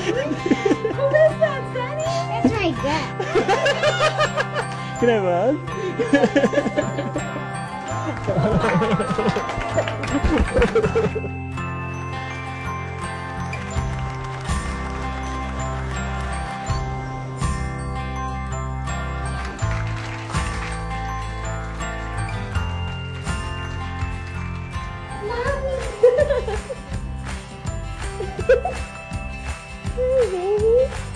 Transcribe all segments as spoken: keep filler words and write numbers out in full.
Who is that, Sunny? That's my dad. Kenapa? Hey, baby.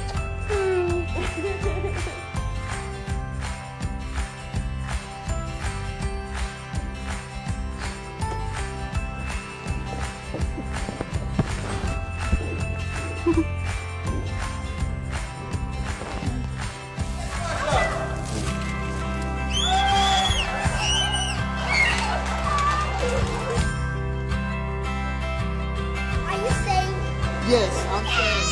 Are you staying? Yes, I'm saying.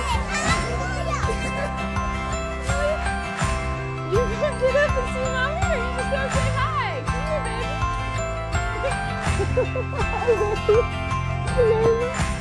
You gonna get up and see mommy, or you just gonna say hi? Come here, baby. Hi, baby. Hello.